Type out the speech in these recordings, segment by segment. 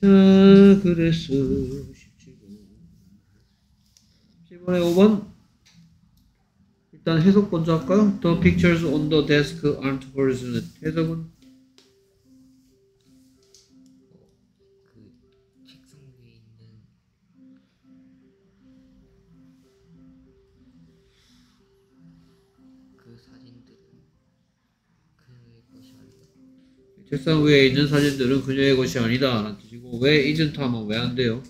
자, 그래서 17번에 5번. 일단 해석 먼저 할까요? The pictures on the desk aren't hers. 해석은? 그 책상 위에 있는 그 사진들은 그녀의 것이 아니다. 책상 위에 있는 사진들은 그녀의 것이 아니다 라는 뜻이고, 왜 isn't 하면 왜 안 돼요?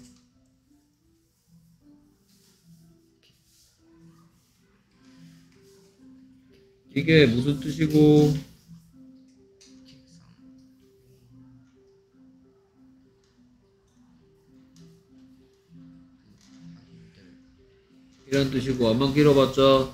이게 무슨 뜻이고, 책상 사진들 이란 뜻이고, 안만 길어봤자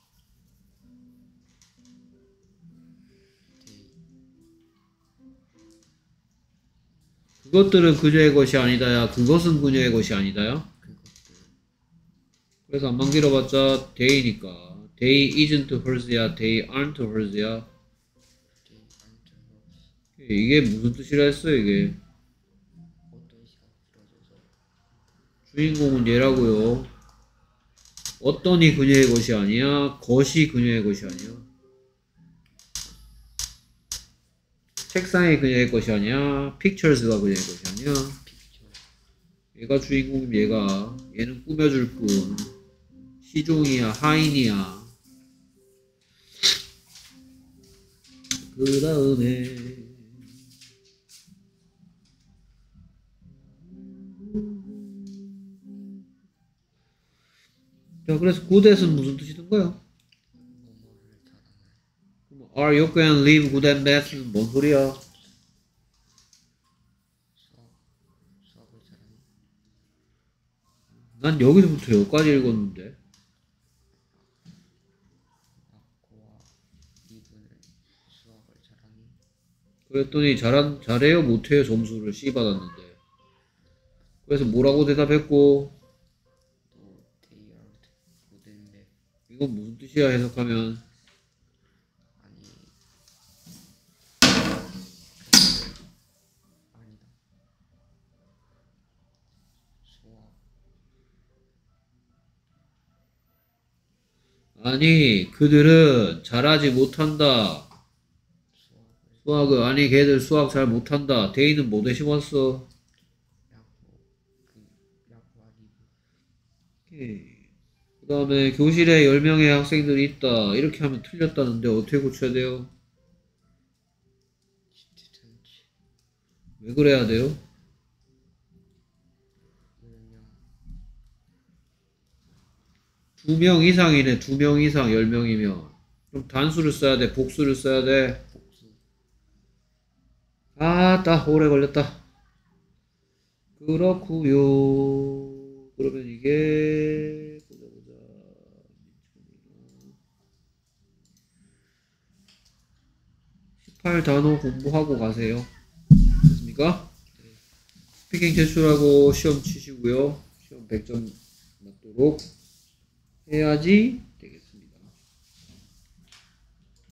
그것들은 그녀의 것이 아니다야, 그것은 그녀의 것이 아니다야. 그것들 그래서 안만 길어봤자 they니까 they isn't hers야, they aren't hers야. they aren't hers. 이게 무슨 뜻이라 했어 이게? 어떤 시가 길어져서 주인공은 얘라고요. 어떤이 그녀의 것이 아니야, 것이 그녀의 것이 아니야. 책상이 그녀의 것이 아니야, pictures가 그녀의 것이 아니야. 픽처 얘가 주인공이면 얘가, 얘는 꾸며줄 뿐. 시종이야, 하인이야. 그 다음에 자, 그래서 goodat은 무슨 뜻이던가요? 뭐뭐를 잘하는 Are you going to leave good and bad는 뭔 소리야? 수학을 잘하는 난 여기서부터 여기까지 읽었는데. 아코와 리브는 수학을 잘하니 그랬더니 잘해요 못해요 점수를 C 받았는데. 그래서 뭐라고 대답했고, 또 they aren't good and bad 이건 무슨 뜻이야 해석하면? 아니 그것들 아니다 수학 아니 그들은 잘하지 못한다. 수학을 아니 걔들 수학 잘 못한다. 데이는 뭐 대신 왔어? 야구와 리브 그 다음에 교실에 10명의 학생들이 있다. 이렇게 하면 틀렸다는데 어떻게 고쳐야 돼요? student 왜 그래야 돼요? 10명 2명 이상이네. 2명 이상 10명이면 그럼 단수를 써야 돼? 복수를 써야 돼? 복수 아따 오래 걸렸다. 그렇구요. 그러면 이게 보자 18단어 공부하고 가세요. 됐습니까? 스피킹 제출하고 시험 치시고요. 시험 100점 맞도록 해야지